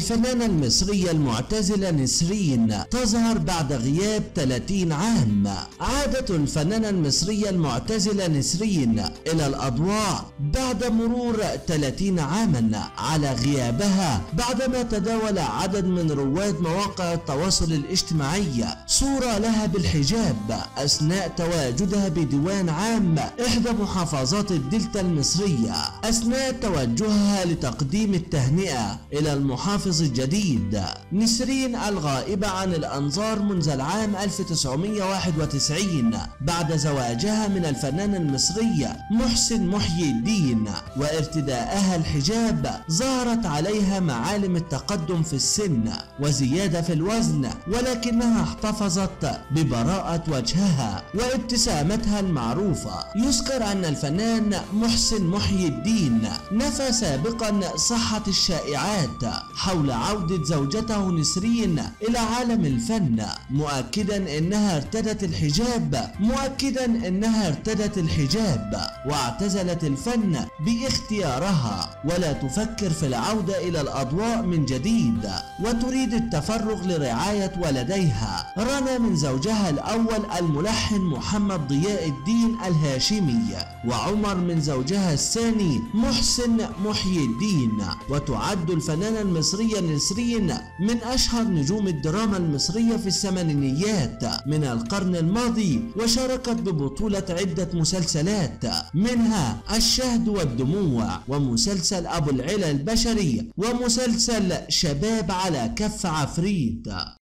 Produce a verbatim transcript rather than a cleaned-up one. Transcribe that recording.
الفنانة المصرية المعتزلة نسرين تظهر بعد غياب ثلاثين عام. عادت الفنانة المصرية المعتزلة نسرين إلى الأضواء بعد مرور ثلاثين عاما على غيابها، بعدما تداول عدد من رواد مواقع التواصل الاجتماعي صورة لها بالحجاب أثناء تواجدها بديوان عام إحدى محافظات الدلتا المصرية، أثناء توجهها لتقديم التهنئة إلى المحافظ الجديد. نسرين الغائبة عن الأنظار منذ العام ألف وتسعمائة وواحد وتسعين بعد زواجها من الفنان المصري محسن محي الدين وارتدائها الحجاب، ظهرت عليها معالم التقدم في السن وزيادة في الوزن، ولكنها احتفظت ببراءة وجهها وابتسامتها المعروفة. يذكر أن الفنان محسن محي الدين نفى سابقا صحة الشائعات حول عودة زوجته نسرين إلى عالم الفن، مؤكدا أنها ارتدت الحجاب مؤكدا أنها ارتدت الحجاب واعتزلت الفن باختيارها، ولا تفكر في العودة إلى الأضواء من جديد، وتريد التفرغ لرعاية ولديها رنا من زوجها الأول الملحن محمد ضياء الدين الهاشمي، وعمر من زوجها الثاني محسن محي الدين. وتعد الفنانة المصرية نسرين من أشهر نجوم الدراما المصرية في الثمانينيات من القرن الماضي، وشاركت ببطولة عدة مسلسلات منها الشهد والدموع، ومسلسل أبو العلا البشري، ومسلسل شباب على كف عفريت.